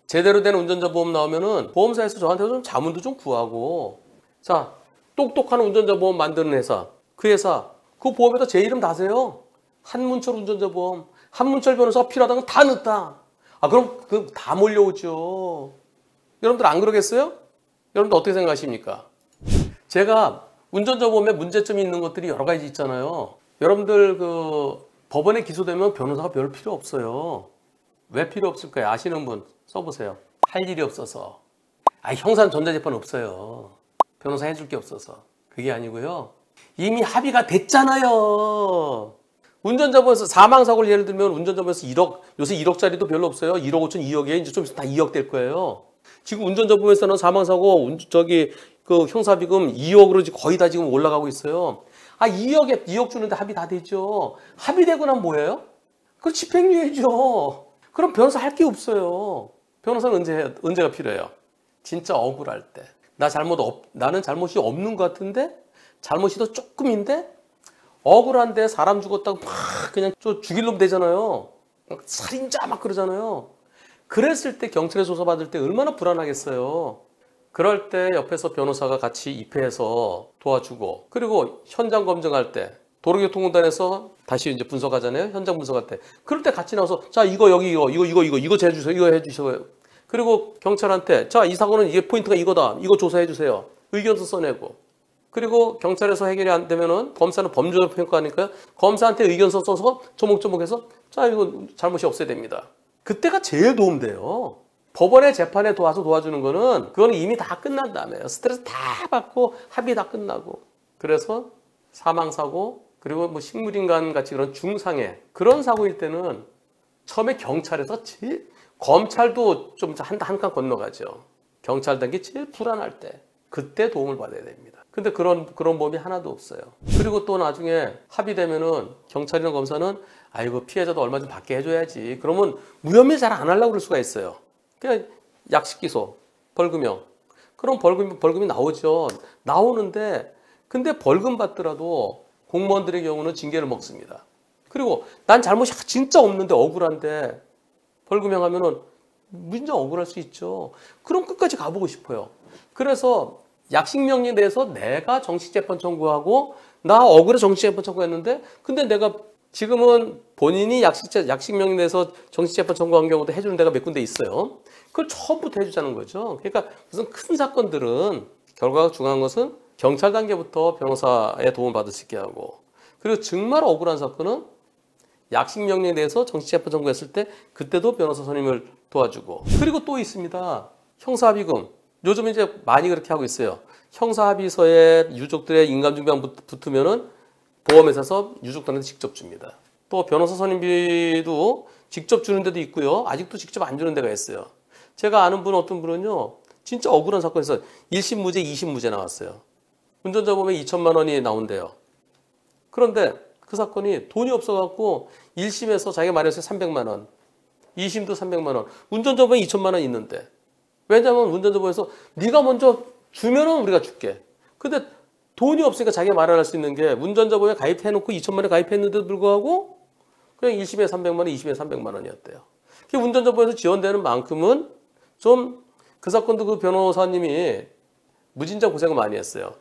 제대로 된 운전자 보험 나오면은 보험사에서 저한테 좀 자문도 좀 구하고, 자, 똑똑한 운전자 보험 만드는 회사, 그 보험에다 제 이름 다세요. 한문철 운전자 보험, 한문철 변호사가 필요하다면 다 넣었다. 아, 그럼 그 다 몰려오죠. 여러분들 안 그러겠어요? 여러분들 어떻게 생각하십니까? 제가 운전자 보험에 문제점이 있는 것들이 여러 가지 있잖아요. 여러분들 그 법원에 기소되면 변호사가 별 필요 없어요. 왜 필요 없을까요? 아시는 분 써보세요. 할 일이 없어서. 형사는 전자재판 없어요. 변호사 해줄 게 없어서. 그게 아니고요. 이미 합의가 됐잖아요. 운전자 보험에서 사망사고를 예를 들면 운전자 보험에서 1억, 요새 1억짜리도 별로 없어요. 1억 5천, 2억에 이제 좀 있으면 다 2억 될 거예요. 지금 운전자 보험에서는 사망사고, 그 형사비금 2억으로 거의 다 지금 올라가고 있어요. 2억 주는데 합의 다 되죠. 합의되고 나면 뭐예요? 그럼 집행유예죠. 그럼 변호사 할 게 없어요. 변호사는 언제가 필요해요? 진짜 억울할 때. 나는 잘못이 없는 것 같은데, 잘못이 더 조금인데, 억울한데 사람 죽었다고 막 그냥 죽일 놈 되잖아요. 살인자 막 그러잖아요. 그랬을 때 경찰에 조사받을 때 얼마나 불안하겠어요. 그럴 때 옆에서 변호사가 같이 입회해서 도와주고, 그리고 현장 검증할 때 도로교통공단에서 다시 이제 분석하잖아요. 현장 분석할 때. 그럴 때 같이 나와서 자, 이거 해주세요. 이거 해주세요. 그리고 경찰한테 자, 이 사고는 이게 포인트가 이거다. 이거 조사해 주세요. 의견서 써내고. 그리고 경찰에서 해결이 안 되면은 검사는 법률적 평가하니까요. 검사한테 의견서 써서 조목조목해서 자, 이거 잘못이 없어야 됩니다. 그때가 제일 도움돼요. 법원의 재판에 도와주는 거는 그거는 이미 다 끝난 다음에요. 스트레스 다 받고 합의 다 끝나고. 그래서 사망사고 그리고 뭐 식물인간 같이 그런 중상해 그런 사고일 때는 처음에 경찰에서 검찰도 좀 한 칸 건너가죠. 경찰 단계 제일 불안할 때 그때 도움을 받아야 됩니다. 근데 그런 보험이 하나도 없어요. 그리고 또 나중에 합의되면은 경찰이나 검사는 아이고 피해자도 얼마 좀 받게 해줘야지. 그러면 무혐의 잘 안 하려고 그럴 수가 있어요. 그냥 약식 기소, 벌금형. 그럼 벌금이 나오죠. 나오는데 근데 벌금 받더라도 공무원들의 경우는 징계를 먹습니다. 그리고 난 잘못이 진짜 없는데 억울한데 벌금형 하면은 진짜 억울할 수 있죠. 그럼 끝까지 가보고 싶어요. 그래서 약식명령에 대해서 내가 정식재판 청구하고 나 억울해 정식재판 청구했는데 근데 내가 지금은 본인이 약식명령에 대해서 정식재판 청구한 경우도 해주는 데가 몇 군데 있어요. 그걸 처음부터 해주자는 거죠. 그러니까 무슨 큰 사건들은 결과가 중요한 것은 경찰 단계부터 변호사의 도움을 받을 수 있게 하고 그리고 정말 억울한 사건은 약식명령에 대해서 정식재판 청구했을 때 그때도 변호사 선임을 도와주고 그리고 또 있습니다. 형사합의금. 요즘 이제 많이 그렇게 하고 있어요. 형사합의서에 유족들의 인감증명 붙으면은 보험회사에서 유족들한테 직접 줍니다. 또 변호사 선임비도 직접 주는 데도 있고요. 아직도 직접 안 주는 데가 있어요. 제가 아는 어떤 분은요. 진짜 억울한 사건에서 1심 무죄, 2심 무죄 나왔어요. 운전자 보험에 2천만 원이 나온대요. 그런데 그 사건이 돈이 없어갖고 1심에서 자기가 말했어요. 300만 원. 2심도 300만 원. 운전자 보험에 2천만 원 있는데. 왜냐하면 운전자 보험에서 네가 먼저 주면은 우리가 줄게. 근데 돈이 없으니까 자기가 말할 수 있는 게 운전자 보험에 가입해놓고 2천만 원에 가입했는데도 불구하고 그냥 1심에 300만 원, 2심에 300만 원이었대요. 운전자 보험에서 지원되는 만큼은 좀 그 사건도 그 변호사님이 무진장 고생을 많이 했어요.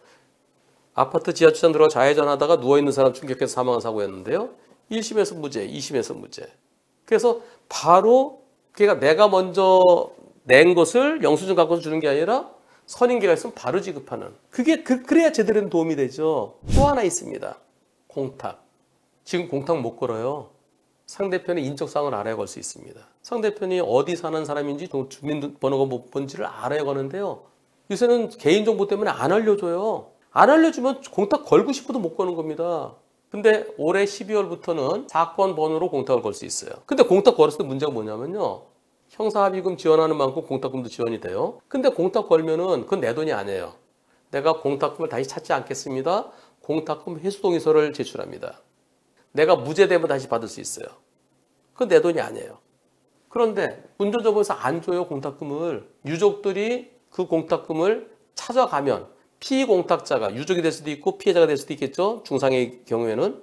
아파트 지하주차장 들어가 좌회전하다가 누워있는 사람 충격해서 사망한 사고였는데요. 1심에서 무죄, 2심에서 무죄. 그래서 바로 그러니까 내가 먼저 낸 것을 영수증 갖고 주는 게 아니라 선임계가 있으면 바로 지급하는. 그래야 제대로 된 도움이 되죠. 또 하나 있습니다. 공탁. 지금 공탁 못 걸어요. 상대편의 인적사항을 알아야 걸 수 있습니다. 상대편이 어디 사는 사람인지 주민번호가 뭔지를 알아야 거는데요. 요새는 개인정보 때문에 안 알려줘요. 안 알려주면 공탁 걸고 싶어도 못 거는 겁니다. 근데 올해 12월부터는 사건 번호로 공탁을 걸 수 있어요. 근데 공탁 걸었을 때 문제가 뭐냐면요. 형사합의금 지원하는 만큼 공탁금도 지원이 돼요. 근데 공탁 걸면은 그건 내 돈이 아니에요. 내가 공탁금을 다시 찾지 않겠습니다. 공탁금 회수동의서를 제출합니다. 내가 무죄되면 다시 받을 수 있어요. 그건 내 돈이 아니에요. 그런데 운전자 보험에서 안 줘요, 공탁금을. 유족들이 그 공탁금을 찾아가면 피공탁자가 유족이 될 수도 있고 피해자가 될 수도 있겠죠. 중상의 경우에는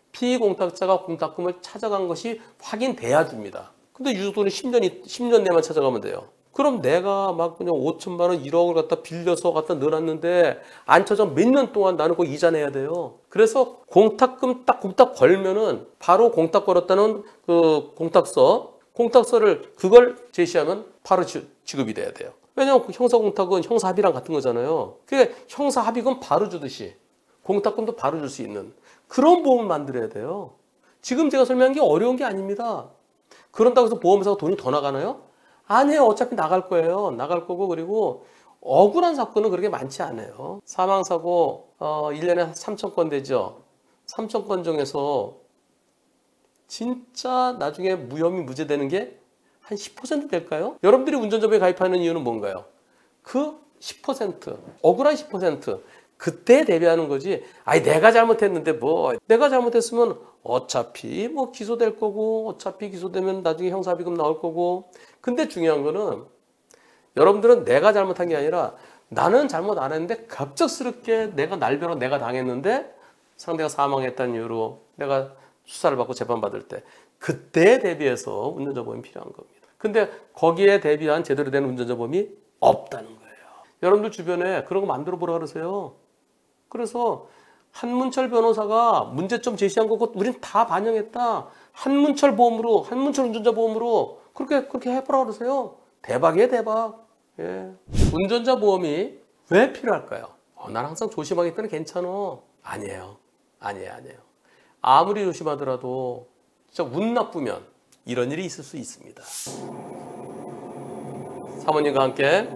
피공탁자가 공탁금을 찾아간 것이 확인돼야 줍니다. 근데 유족들은 10년 내만 찾아가면 돼요. 그럼 내가 막 그냥 5천만 원, 1억을 갖다 빌려서 갖다 넣어놨는데 안 쳐져 몇 년 동안 나는 그거 이자 내야 돼요. 그래서 공탁금 딱 공탁 걸면은 바로 공탁 걸었다는 그 공탁서를 그걸 제시하면 바로 지급이 돼야 돼요. 왜냐면 형사공탁은 형사합의랑 같은 거잖아요. 그게 형사합의금 바로 주듯이 공탁금도 바로 줄 수 있는 그런 보험을 만들어야 돼요. 지금 제가 설명한 게 어려운 게 아닙니다. 그런다고 해서 보험회사가 돈이 더 나가나요? 아니에요. 어차피 나갈 거예요. 나갈 거고 그리고 억울한 사건은 그렇게 많지 않아요. 사망사고 1년에 3,000건 되죠. 3,000건 중에서 진짜 나중에 무혐의 무죄되는 게 한 10% 될까요? 여러분들이 운전자보험에 가입하는 이유는 뭔가요? 그 10%, 억울한 10%. 그때 대비하는 거지. 아니 내가 잘못했는데 뭐 내가 잘못했으면 어차피 뭐 기소될 거고 어차피 기소되면 나중에 형사합의금 나올 거고. 근데 중요한 거는 여러분들은 내가 잘못한 게 아니라 나는 잘못 안 했는데 갑작스럽게 내가 날벼락 내가 당했는데 상대가 사망했다는 이유로 내가 수사를 받고 재판받을 때 그때에 대비해서 운전자 보험이 필요한 겁니다. 근데 거기에 대비한 제대로 된 운전자 보험이 없다는 거예요. 여러분들 주변에 그런 거 만들어 보라 그러세요. 그래서 한문철 변호사가 문제점 제시한 거고 우린 다 반영했다. 한문철 보험으로, 한문철 운전자 보험으로 그렇게 해보라 그러세요. 대박이에요, 대박. 예. 운전자 보험이 왜 필요할까요? 난 항상 조심하기 때문에 괜찮아. 아니에요. 아무리 조심하더라도 진짜 운 나쁘면 이런 일이 있을 수 있습니다. 사모님과 함께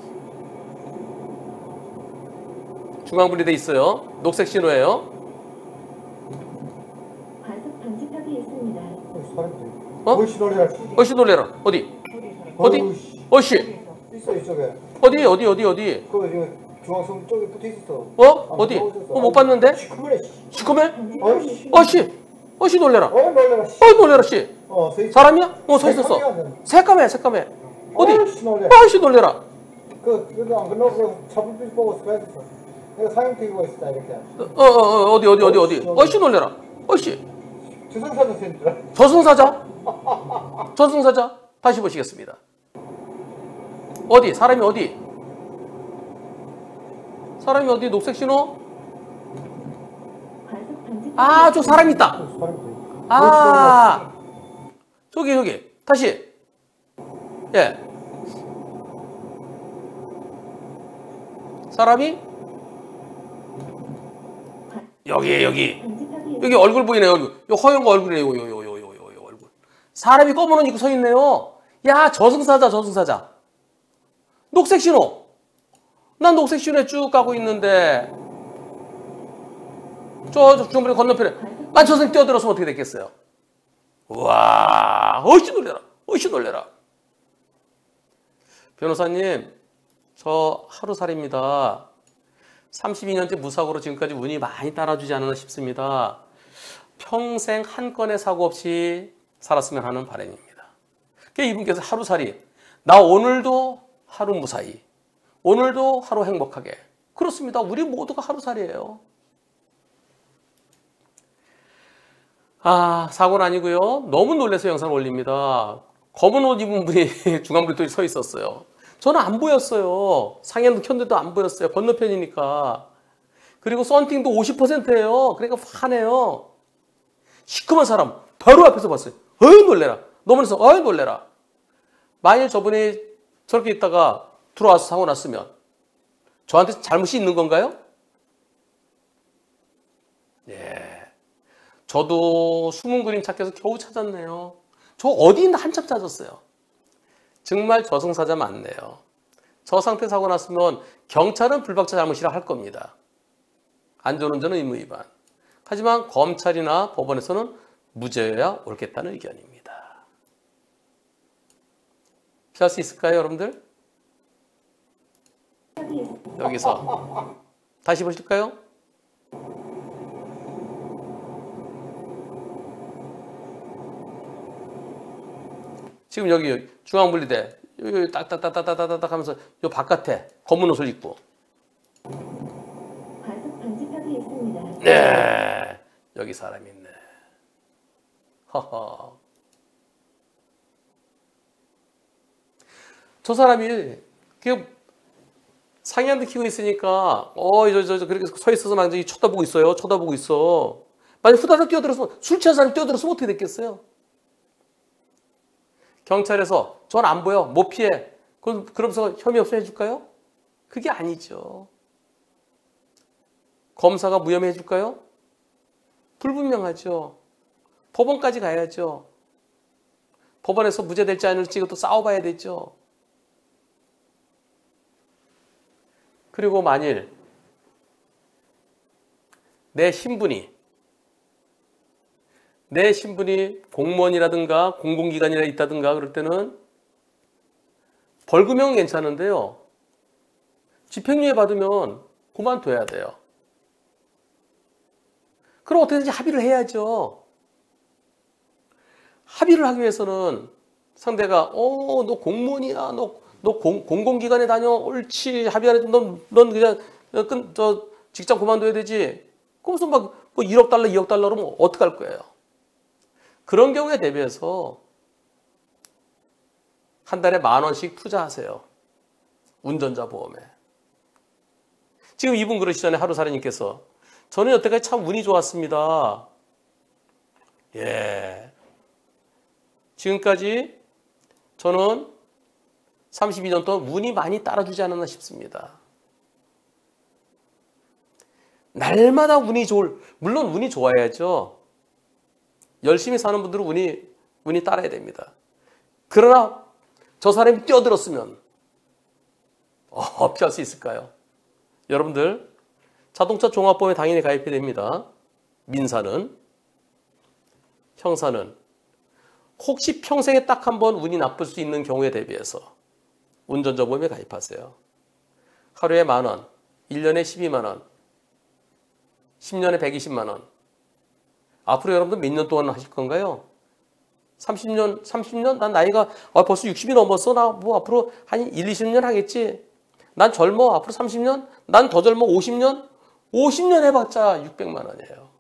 중앙분리돼 있어요. 녹색 신호예요. 과속 방지턱이 있습니다. 어씨 놀래라. 어디? 어씨. 있어 이쪽에. 어디? 그거 지금 중앙선 쪽에 붙어 있었어. 어디? 못 봤는데? 시커매? 어씨 놀래라. 놀래라 씨. 사람이야? 서 있었어. 새까매. 어디? 어씨 놀래라. 그래도 안 끝나고 차불빛 보고 서있었어. 내가 사형특위가 있었다 이렇게. 어디? 어씨 놀래라. 어씨. 주승사자 센터. 저승사자. 다시 보시겠습니다. 어디? 사람이 어디? 녹색 신호? 과속 방지턱이 저 사람 있다. 저기. 다시. 예. 사람이 여기 얼굴 보이네요. 요 허연 거 얼굴이네요. 요 얼굴. 사람이 검은 옷 입고 서 있네요. 야, 저승사자. 녹색 신호. 난 녹색 신호에 쭉 가고 있는데 저 중간에 건너편에 난 저 사람 뛰어들었으면 어떻게 됐겠어요? 우와, 어이씨 놀래라. 변호사님, 저 하루살이입니다. 32년째 무사고로 지금까지 운이 많이 따라주지 않았나 싶습니다. 평생 한 건의 사고 없이 살았으면 하는 바람입니다. 이분께서 하루살이, 나 오늘도 하루 무사히, 오늘도 하루 행복하게. 그렇습니다. 우리 모두가 하루살이에요. 사고는 아니고요. 너무 놀라서 영상을 올립니다. 검은 옷 입은 분이 중앙불도에 서 있었어요. 저는 안 보였어요. 상해도 켰는데도 안 보였어요. 건너편이니까. 그리고 썬팅도 50%예요. 그러니까 화내요. 시커먼 사람 바로 앞에서 봤어요. 어이 놀래라. 너무해서 어이 놀래라. 만일 저분이 저렇게 있다가 들어와서 사고 났으면 저한테 잘못이 있는 건가요? 예. 저도 숨은 그림 찾기에서 겨우 찾았네요. 저 어디 있나 한참 찾았어요. 정말 저승사자 맞네요. 저 상태 사고 났으면 경찰은 불박자 잘못이라 할 겁니다. 안전운전은 의무위반. 하지만 검찰이나 법원에서는 무죄여야 옳겠다는 의견입니다. 피할 수 있을까요, 여러분들? 여기서 다시 보실까요? 지금 여기 중앙분리대 여기 딱딱딱딱딱딱 하면서 요 바깥에 검은 옷을 입고 과속 방지턱이 있습니다. 네 여기 사람이 있네. 허허. 저 사람이 상의한테 키고 있으니까 그렇게 서 있어서 완전히 쳐다보고 있어요. 쳐다보고 있어. 만약 후다닥 뛰어들었으면 술 취한 사람이 뛰어들었으면 어떻게 됐겠어요? 경찰에서 전 안 보여. 못 피해. 그러면서 혐의 없음 해줄까요? 그게 아니죠. 검사가 무혐의 해줄까요? 불분명하죠. 법원까지 가야죠. 법원에서 무죄될지 아닐지 또 싸워봐야 되죠. 그리고 만일 내 신분이 공무원이라든가 공공기관이라 있다든가 그럴 때는 벌금형은 괜찮은데요. 집행유예 받으면 그만둬야 돼요. 그럼 어떻게든지 합의를 해야죠. 합의를 하기 위해서는 상대가 너 공무원이야. 너 공공기관에 다녀. 옳지. 합의 안 해도 넌 그냥 직장 그만둬야 되지. 그러면서 뭐 1억 달러, 2억 달러 그러면 어떡할 거예요? 그런 경우에 대비해서 한 달에 10,000원씩 투자하세요. 운전자 보험에. 지금 이분 그러시잖아요. 하루살이님께서. 저는 여태까지 참 운이 좋았습니다. 예. 지금까지 저는 32년 동안 운이 많이 따라주지 않았나 싶습니다. 날마다 물론 운이 좋아야죠. 열심히 사는 분들은 운이 따라야 됩니다. 그러나 저 사람이 뛰어들었으면 피할 수 있을까요? 여러분들 자동차 종합보험에 당연히 가입해야 됩니다. 민사는, 형사는 혹시 평생에 딱 한 번 운이 나쁠 수 있는 경우에 대비해서 운전자 보험에 가입하세요. 하루에 10,000원, 1년에 120,000원, 10년에 120,000원. 앞으로 여러분들 몇 년 동안 하실 건가요? 30년? 난 나이가 벌써 60이 넘었어. 나 뭐 앞으로 한 20년 하겠지. 난 젊어. 앞으로 30년? 난 더 젊어. 50년? 50년 해봤자 600만 원이에요.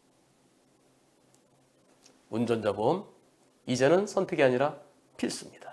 운전자 보험 이제는 선택이 아니라 필수입니다.